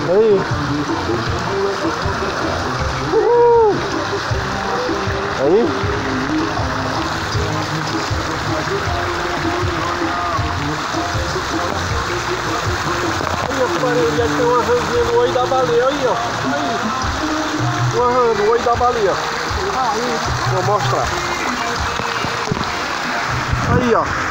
Aí. Aí. Aí, tem uma rãzinha no olho da baleia aí, ó. Aí. Uma rã no olho da baleia. Aí. Vou mostrar. Aí, ó.